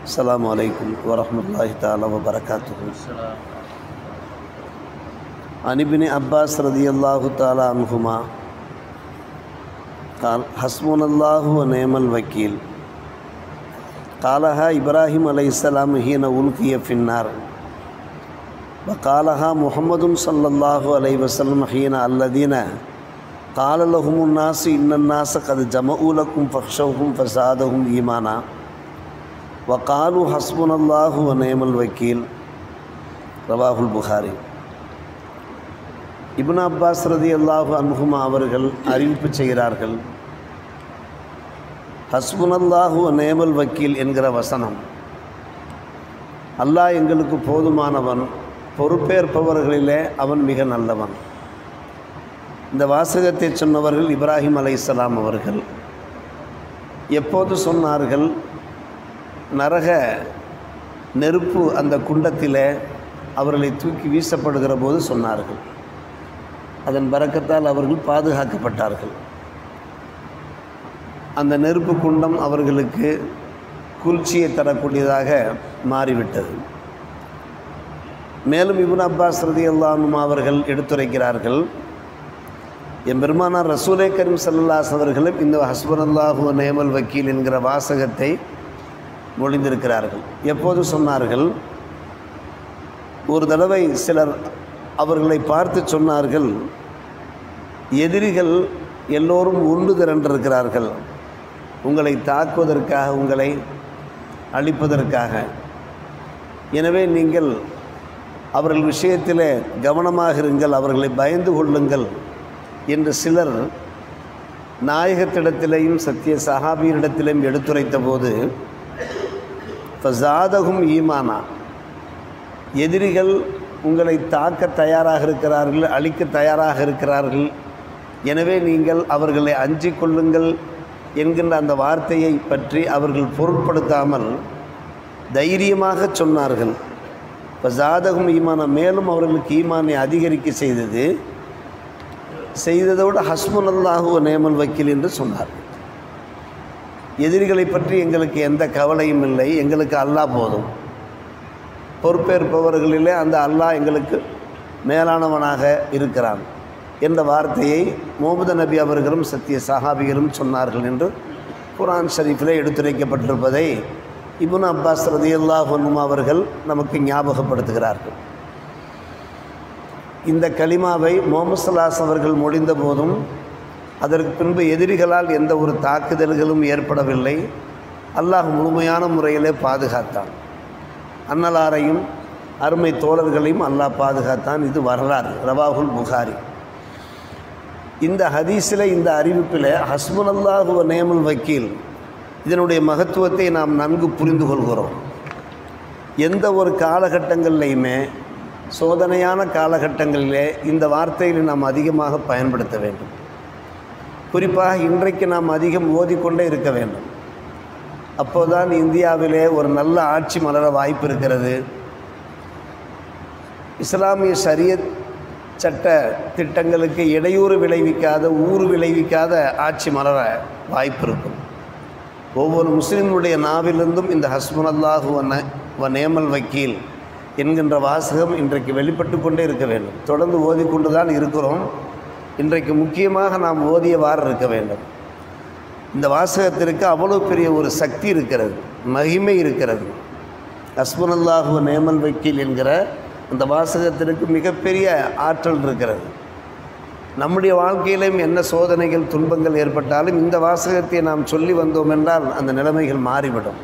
அஸ்ஸலாமு அலைக்கும் வரஹ்மத்துல்லாஹி தஆலா வபரகாத்துஹு. அன் இப்னி அப்பாஸ் ரலியல்லாஹு தஆலா அன்ஹுமா قال حسبنا الله ونعم الوكيل قالها إبراهيم عليه السلام حين ألقي في النار وقالها محمد صلى الله عليه وسلم حين الذين قال لهم الناس إن الناس قد جمعوا لكم فاخشوهم فزادهم إيمانا وقالوا حسبنا الله ونعم الوكيل رواه البخاري. இப்னு அப்பாஸ் ரலியல்லாஹு அன்ஹுமா அவர்கள் அறிவிப்பு செய்கிறார்கள், ஹஸ்புனல்லாஹு வ நிஅமல் வக்கீல் என்கிற வசனம், அல்லாஹ் எங்களுக்கு போதுமானவன், பொறுப்பேற்பவர்களிலே அவன் மிக நல்லவன். இந்த வாசகத்தை சொன்னவர்கள் இப்ராஹிம் அலைஹிஸ்ஸலாம் அவர்கள். எப்போது சொன்னார்கள்? நரக நெருப்பு அந்த குண்டத்திலே அவர்களை தூக்கி வீசப்படுகிற போது சொன்னார்கள். அதன் பரக்கத்தால் அவர்கள் பாதுகாக்கப்பட்டார்கள். அந்த நெருப்பு குண்டம் அவர்களுக்கு குளிர்ச்சியை தரக்கூடியதாக மாறிவிட்டது. மேலும் இப்னு அப்பாஸ் ரலியல்லாஹு அன்ஹு அவர்கள் எடுத்துரைக்கிறார்கள், எம்பெருமானார் ரசூலே கரீம் ஸல்லல்லாஹு அலைஹி அவர்களும் இந்த ஹஸ்புனல்லாஹு வ நிஅமல் வக்கீல் என்கிற வாசகத்தை மொழிந்திருக்கிறார்கள். எப்போது சொன்னார்கள்? ஒரு தடவை சிலர் அவர்களை பார்த்து சொன்னார்கள், எதிரிகள் எல்லோரும் ஒன்று திரண்டிருக்கிறார்கள் உங்களை தாக்குவதற்காக, உங்களை அழிப்பதற்காக. எனவே நீங்கள் அவர்கள் விஷயத்தில் கவனமாக இருங்கள், அவர்களை பயந்து கொள்ளுங்கள் என்று சிலர் நாயகத்திடத்திலேயும் சத்திய சஹாபியிடத்திலேயும் எடுத்துரைத்த போது, ஃபஸாதஹும் ஈமானா, எதிரிகள் உங்களை தாக்க தயாராக இருக்கிறார்கள், அழிக்க தயாராக இருக்கிறார்கள், எனவே நீங்கள் அவர்களை அஞ்சிக் கொள்ளுங்கள் என்கின்ற அந்த வார்த்தையை பற்றி அவர்கள் பொருட்படுத்தாமல் தைரியமாக சொன்னார்கள். இப்போ ஜாதகம் ஈமானா, மேலும் அவர்களுக்கு ஈமானை அதிகரிக்க செய்ததோடு ஹஸ்புனல்லாஹு வ நிஅமல் வக்கீல் என்று சொன்னார். எதிரிகளை பற்றி எங்களுக்கு எந்த கவலையும் இல்லை, எங்களுக்கு அல்லாஹ் போதும், பொறுப்பேற்பவர்களிலே அந்த அல்லாஹ் எங்களுக்கு மேலானவனாக இருக்கிறான் என்ற வார்த்தையை முஹம்மது நபி அவர்களும் சத்திய சஹாபிகளும் சொன்னார்கள் என்று குர்ஆன் ஷரீஃபிலே எடுத்துரைக்கப்பட்டிருப்பதை இப்னு அப்பாஸ் ரலியல்லாஹு அன்ஹு அவர்கள் நமக்கு ஞாபகப்படுத்துகிறார்கள். இந்த கலிமாவை முஹம்மது ஸல்லல்லாஹு அலைஹி அவர்கள் மொழிந்த போதும் அதற்கு பின்பு எதிரிகளால் எந்த ஒரு தாக்குதல்களும் ஏற்படவில்லை. அல்லாஹ் முழுமையான முறையிலே பாதுகாத்தான். அன்னலாரையும் அருமை தோழர்களையும் அல்லாஹ் பாதுகாத்தான். இது வரலாறு, ரவாஹுல் புகாரி. இந்த ஹதீஸில், இந்த அறிவிப்பில் ஹஸ்புனல்லாஹு வ நிஅமல் வக்கீல் இதனுடைய மகத்துவத்தை நாம் நன்கு புரிந்து கொள்கிறோம். எந்த ஒரு காலகட்டங்கள்லையுமே, சோதனையான காலகட்டங்களிலே இந்த வார்த்தைகளை நாம் அதிகமாக பயன்படுத்த வேண்டும். குறிப்பாக இன்றைக்கு நாம் அதிகம் ஓதிக்கொண்டே இருக்க வேண்டும். அப்போதான் இந்தியாவிலே ஒரு நல்ல ஆட்சி மலர வாய்ப்பு இருக்கிறது. இஸ்லாமிய ஷரியத் சட்ட திட்டங்களுக்கு இடையூறு விளைவிக்காத, ஊறு விளைவிக்காத ஆட்சி மலர வாய்ப்பு இருக்கும். ஒவ்வொரு முஸ்லீமுடைய நாவிலிருந்தும் இந்த ஹஸ்புனல்லாஹு வ நிஅமல் வக்கீல் என்கின்ற வாசகம் இன்றைக்கு வெளிப்பட்டு கொண்டே இருக்க வேண்டும். தொடர்ந்து ஓதிக்கொண்டு தான் இருக்கிறோம். இன்றைக்கு முக்கியமாக நாம் ஓதியவாறு இருக்க வேண்டும். இந்த வாசகத்திற்கு அவ்வளோ பெரிய ஒரு சக்தி இருக்கிறது, மகிமை இருக்கிறது. ஹஸ்புனல்லாஹு வ நிஅமல் வக்கீல் என்கிற அந்த வாசகத்திற்கு மிகப்பெரிய ஆற்றல் இருக்கிறது. நம்முடைய வாழ்க்கையிலும் என்ன சோதனைகள், துன்பங்கள் ஏற்பட்டாலும் இந்த வாசகத்தை நாம் சொல்லி வந்தோம் என்றால் அந்த நிலைமைகள் மாறிவிடும்.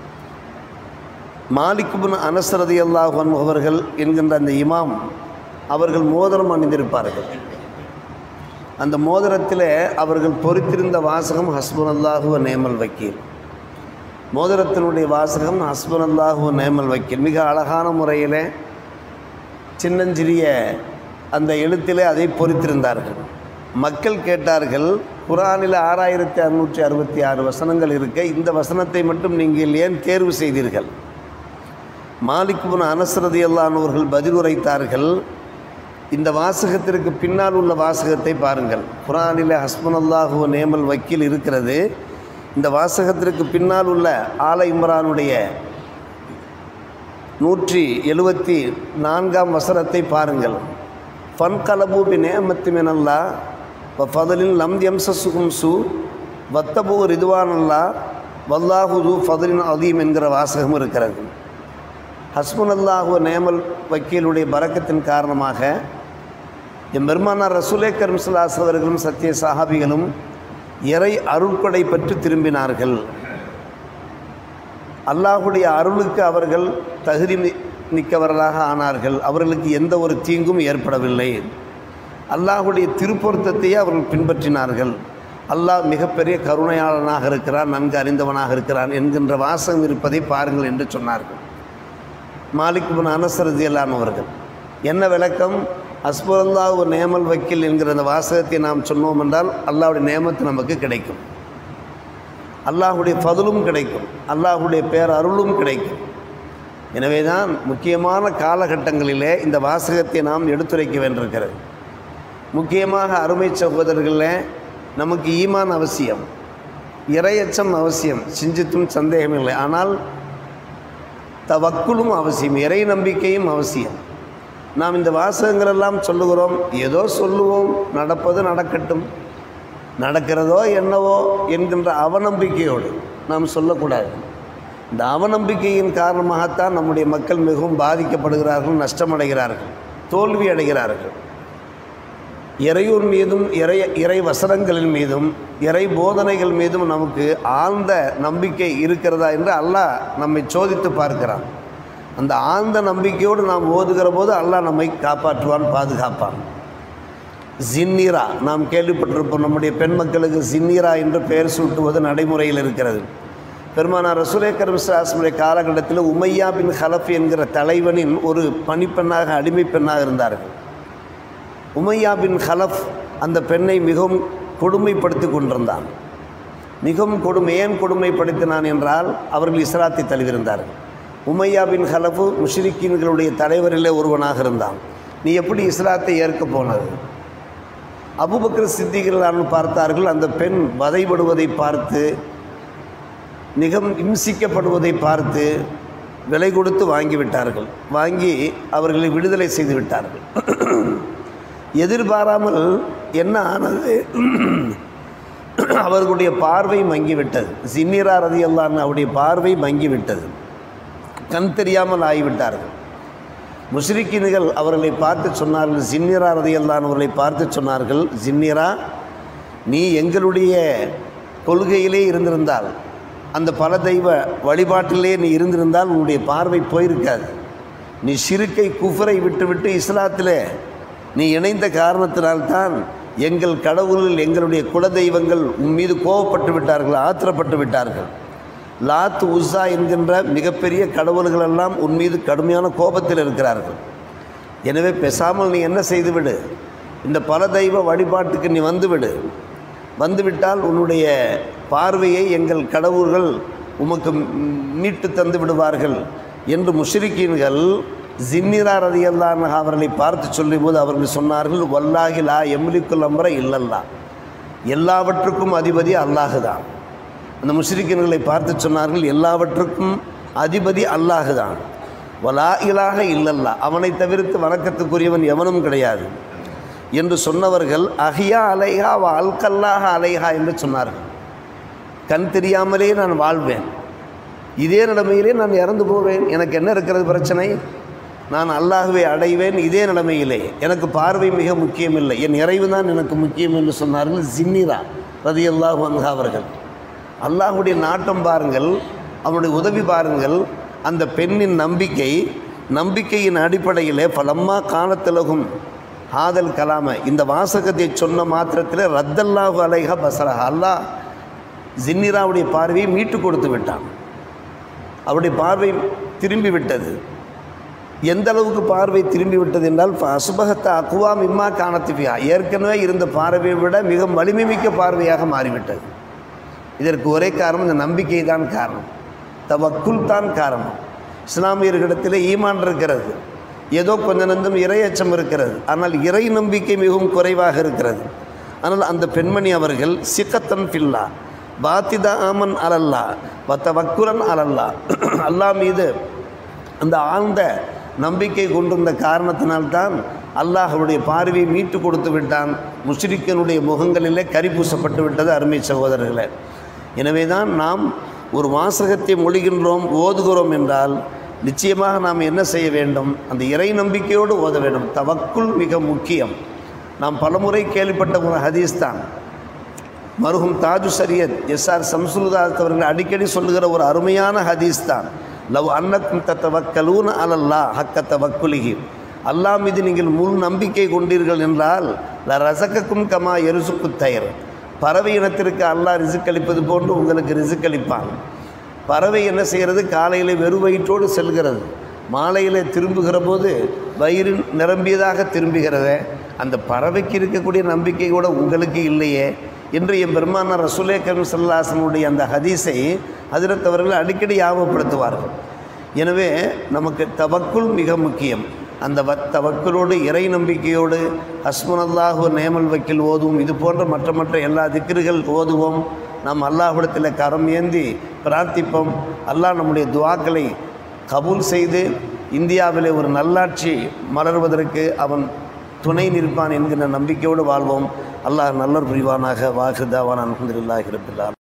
மாலிக் இப்னு அனஸ் ரலியல்லாஹு அன்ஹு அவர்கள் என்கின்ற அந்த இமாம் அவர்கள் மோதிரம் அணிந்திருப்பார்கள். அந்த மோதிரத்தில் அவர்கள் பொறித்திருந்த வாசகம் ஹஸ்புனல்லாஹு வ நிஅமல் வக்கீல். மோதிரத்தினுடைய வாசகம் ஹஸ்புனல்லாஹு வ நிஅமல் வக்கீல். மிக அழகான முறையில் சின்னஞ்சிறிய அந்த எழுத்திலே அதை பொறித்திருந்தார்கள். மக்கள் கேட்டார்கள், குர்ஆனில் 6666 வசனங்கள் இருக்க, இந்த வசனத்தை மட்டும் நீங்கள் ஏன் தேர்வு செய்தீர்கள்? மாலிக் இப்னு அனஸ் ரலியல்லாஹு அன்ஹு அவர்கள் பதில் உரைத்தார்கள், இந்த வாசகத்திற்கு பின்னால் உள்ள வாசகத்தை பாருங்கள். குர்ஆனில் ஹஸ்புனல்லாஹு வ நிஅமல் வக்கீல் இருக்கிறது. இந்த வாசகத்திற்கு பின்னால் உள்ள ஆல இம்ரானுடைய 174 வசனத்தை பாருங்கள். ஃபன்கலபு பிநிஅமத்தி மினல்லாஹ் வஃபதலின் லம் யம்சஸ்ஹும் சூ வத்தபு ரிதுவானல்லாஹ் வல்லாஹு து ஃபதலின் அதீம் என்கிற வாசகம் இருக்கிறது. ஹஸ்புனல்லாஹு வ நிஅமல் வக்கீலுடைய பரக்கத்தின் காரணமாக பெருமானார் ரசூலே கரீம் ஸல்லல்லாஹு அலைஹி அவர்களும் சத்திய சஹாபிகளும் இறை அருள்கொடை பெற்று திரும்பினார்கள். அல்லாஹுடைய அருளுக்கு அவர்கள் தகுதி மிக்கவர்களாக ஆனார்கள். அவர்களுக்கு எந்த ஒரு தீங்கும் ஏற்படவில்லை. அல்லாஹுடைய திருப்பொருத்தத்தையே அவர்கள் பின்பற்றினார்கள். அல்லாஹ் மிகப்பெரிய கருணையாளனாக இருக்கிறான், நன்கு அறிந்தவனாக இருக்கிறான் என்கின்ற வாசகம் இருப்பதை பாருங்கள் என்று சொன்னார்கள். மாலிக் பின் அனஸ் ரலியல்லாஹு அவர்கள் என்ன விளக்கம்? ஹஸ்புனல்லாஹு வ நிஅமல் வக்கீல் என்கிற அந்த வாசகத்தை நாம் சொன்னோம் என்றால் அல்லாஹ்வுடைய நியமத்து நமக்கு கிடைக்கும், அல்லாஹுடைய ஃபதுலும் கிடைக்கும், அல்லாஹுடைய பேரருளும் கிடைக்கும். எனவே தான் முக்கியமான காலகட்டங்களிலே இந்த வாசகத்தை நாம் எடுத்துரைக்க வேண்டியிருக்கிறது. முக்கியமாக அருமை சகோதரர்களே, நமக்கு ஈமான் அவசியம், இறையச்சம் அவசியம், சிந்தித்தும் சந்தேகம் இல்லை. ஆனால் தவக்குலும் அவசியம், இறை நம்பிக்கையும் அவசியம். நாம் இந்த வாசகங்களெல்லாம் சொல்லுகிறோம், ஏதோ சொல்லுவோம், நடப்பது நடக்கட்டும், நடக்கிறதோ என்னவோ என்கின்ற அவநம்பிக்கையோடு நாம் சொல்லக்கூடாது. இந்த அவநம்பிக்கையின் காரணமாகத்தான் நம்முடைய மக்கள் மிகவும் பாதிக்கப்படுகிறார்கள், நஷ்டமடைகிறார்கள், தோல்வி அடைகிறார்கள். இறையூர் மீதும் இறை வசனங்களின் மீதும் இறை போதனைகள் மீதும் நமக்கு ஆழ்ந்த நம்பிக்கை இருக்கிறதா என்று அல்லாஹ் நம்மை சோதித்து பார்க்கிறான். அந்த ஆழ்ந்த நம்பிக்கையோடு நாம் ஓதுகிற போது அல்லாஹ் நம்மை காப்பாற்றுவான், பாதுகாப்பான். ஜின்னீரா நாம் கேள்விப்பட்டிருப்போம். நம்முடைய பெண் மக்களுக்கு ஜின்னீரா என்று பெயர் சூட்டுவது நடைமுறையில் இருக்கிறது. பெருமானார் ரசூலே கரீம் ஸல்லல்லாஹு அலைஹி வஸல்லம் காலகட்டத்தில் உமையா பின் ஹலஃப் என்கிற தலைவனின் ஒரு பணிப்பெண்ணாக, அடிமை பெண்ணாக இருந்தார்கள். உமையா பின் ஹலஃப் அந்த பெண்ணை மிகவும் கொடுமைப்படுத்தி கொண்டிருந்தான். மிகவும் ஏன் கொடுமைப்படுத்தினான் என்றால், அவர்கள் இஸ்லாத்தை தழுவிருந்தார்கள். உமையா பின் ஹலஃபு முஷ்ரிக்கீன்களுடைய தலைவரிலே ஒருவனாக இருந்தான். நீ எப்படி இஸ்லாத்தை ஏற்க போனது? அபூபக்கர் சித்திகளான்னு பார்த்தார்கள். அந்த பெண் வதைபடுவதை பார்த்து, மிகவும் இம்சிக்கப்படுவதை பார்த்து விலை கொடுத்து வாங்கிவிட்டார்கள். வாங்கி அவர்களை விடுதலை செய்து விட்டார்கள். எதிர்பாராமல் என்ன ஆனது? அவர்களுடைய பார்வை மங்கிவிட்டது. ஜின்னீரா ரலியல்லாஹு அன்ஹா அவருடைய பார்வை மங்கிவிட்டது. கண் தெரியாமல் ஆகிவிட்டார்கள். முஷ்ரிக்கீன்கள் அவர்களை பார்த்து சொன்னார்கள், ஜின்னீரா ரலியல்லாஹு அன்ஹா அவர்களை பார்த்து சொன்னார்கள், ஜின்னீரா, நீ எங்களுடைய கொள்கையிலே இருந்திருந்தால், அந்த பல தெய்வ வழிபாட்டிலே நீ இருந்திருந்தால் உன்னுடைய பார்வை போயிருக்காது. நீ ஷிர்க்கை குஃபரை விட்டுவிட்டு இஸ்லாத்திலே நீ இணைந்த காரணத்தினால்தான் எங்கள் கடவுளில் எங்களுடைய குலதெய்வங்கள் உன் மீது கோபப்பட்டு விட்டார்கள், ஆத்திரப்பட்டு விட்டார்கள். லாத் உஸ்ஸா என்கின்ற மிகப்பெரிய கடவுள்களெல்லாம் உன் மீது கடுமையான கோபத்தில் இருக்கிறார்கள். எனவே பேசாமல் நீ என்ன செய்துவிடு, இந்த பல தெய்வ வழிபாட்டுக்கு நீ வந்துவிடு. வந்துவிட்டால் உன்னுடைய பார்வையை எங்கள் கடவுள்கள் உமக்கு மீட்டு தந்து விடுவார்கள் என்று முஷ்ரிக்கீன்கள் ஜின்னீரா ரலியல்லாஹு அன்ஹா அவர்களை பார்த்து சொல்லும்போது அவர்கள் சொன்னார்கள், வல்லாஹி லா யம்லிக்குல் அம்ர இல்லல்லாஹ், எல்லாவற்றுக்கும் அதிபதி அல்லாஹு தான். அந்த முஷ்ரிக்கீன்களை பார்த்து சொன்னார்கள், எல்லாவற்றுக்கும் அதிபதி அல்லாஹு தான். வலா இலாஹ இல்லல்லாஹ், அவனை தவிர்த்து வணக்கத்துக்குரியவன் எவனும் கிடையாது என்று சொன்னவர்கள் அஹியா அலைஹா வ அல்கல்லாஹ அலைஹா என்று சொன்னார்கள். கண் தெரியாமலே நான் வாழ்வேன், இதே நிலைமையிலே நான் இறந்து போவேன், எனக்கு என்ன இருக்கிறது பிரச்சனை? நான் அல்லாஹ்வை அடைவேன் இதே நிலைமையிலே, எனக்கு பார்வை மிக முக்கியமில்லை, என் இறைவு தான் எனக்கு முக்கியம் என்று சொன்னார்கள் ஜின்னீரா ரலியல்லாஹு அன்ஹா அவர்கள். அல்லாஹுடைய நாட்டம் பாருங்கள், அவனுடைய உதவி பாருங்கள். அந்த பெண்ணின் நம்பிக்கையின் அடிப்படையிலே பலம்மா காணத்திலகும் ஆதல் கலாம, இந்த வாசகத்தை சொன்ன மாத்திரத்தில் ரத்தல்லாஹு அலைஹா பசரஹா, அல்லாஹ் ஜின்னீராவுடைய பார்வையை மீட்டு கொடுத்து விட்டான். அவருடைய பார்வை திரும்பி விட்டது. எந்த அளவுக்கு பார்வை திரும்பி விட்டது என்றால், அசுபகத்த அக்குவா மிம்மா காணத்திஃபியா, ஏற்கனவே இருந்த பார்வையை விட மிக வலிமை மிக்க பார்வையாக மாறிவிட்டது. இதற்கு ஒரே காரணம் இந்த நம்பிக்கை தான் காரணம், தவக்குல் தான் காரணம். இஸ்லாமியர்களிடத்தில் ஈமான் இருக்கிறது, ஏதோ கொஞ்ச நந்தம் இறையச்சம் இருக்கிறது, ஆனால் இறை நம்பிக்கை மிகவும் குறைவாக இருக்கிறது. ஆனால் அந்த பெண்மணி அவர்கள் சிக்கத்தன் ஃபில்லா பாத்திதா ஆமன் அலல்லா வத்தவக்குரன் அலல்லா, அல்லாஹ் மீது அந்த ஆழ்ந்த நம்பிக்கை கொண்டிருந்த காரணத்தினால்தான் அல்லாஹ் அவருடைய பார்வையை மீட்டு கொடுத்து விட்டான். முஷ்ரிக்கினுடைய முகங்களிலே கரி பூசப்பட்டு விட்டது அருமை சகோதரர்களே. எனவே தான் நாம் ஒரு வாசகத்தை மொழிகின்றோம், ஓதுகிறோம் என்றால் நிச்சயமாக நாம் என்ன செய்ய வேண்டும்? அந்த இறை நம்பிக்கையோடு ஓத வேண்டும். தவக்குல் மிக முக்கியம். நாம் பலமுறை கேள்விப்பட்ட ஒரு ஹதீஸ் தான். மருகும் தாஜு சரியத் எஸ்ஆர் சம்சுல்தாத் அவர்கள் அடிக்கடி சொல்லுகிற ஒரு அருமையான ஹதீஸ் தான். லவ் அன்னக்கும் தத்தவக்கலூன அலல்லா ஹக்க தவக்குலிஹி, அல்லாஹ் மீது நீங்கள் முழு நம்பிக்கை கொண்டீர்கள் என்றால் ல ரசக்கக்கும் கமா எருசுக்கு தயர், பறவை இனத்திற்கு அல்லாஹ் ரிசுக் அளிப்பது போன்று உங்களுக்கு ரிசுக் அளிப்பான். பறவை என்ன செய்கிறது? காலையில் வெறும் வயிற்றோடு செல்கிறது, மாலையில் திரும்புகிற போது வயிறு நிரம்பியதாக திரும்புகிறதே. அந்த பறவைக்கு இருக்கக்கூடிய நம்பிக்கை கூட உங்களுக்கு இல்லையே என்று என் பெருமானார் ரசூலே கரீம் ஸல்லல்லாஹு அலைஹி வஸல்லம் அந்த ஹதீஸை ஹஜ்ரத் அவர்கள் அடிக்கடி ஞாபகப்படுத்துவார்கள். எனவே நமக்கு தவக்குல் மிக முக்கியம். அந்த தவக்குலோடு இறை நம்பிக்கையோடு ஹஸ்புனல்லாஹு நேமல் வக்கீல் ஓதுவோம். இது போன்ற மற்ற எல்லா திக்ருகள் ஓதுவோம். நாம் அல்லாஹ்விடத்தில் கரம் ஏந்தி பிரார்த்திப்போம். அல்லாஹ் நம்முடைய துஆக்களை கபூல் செய்து இந்தியாவிலே ஒரு நல்லாட்சி மலர்வதற்கு அவன் துணை நிற்பான் என்கிற நம்பிக்கையோடு வாழ்வோம். அல்லாஹ் நல்லர் புரிவானாக. வாஹிர் தாவானா அல்ஹம்துலில்லாஹி ரப்பில் ஆலமீன்.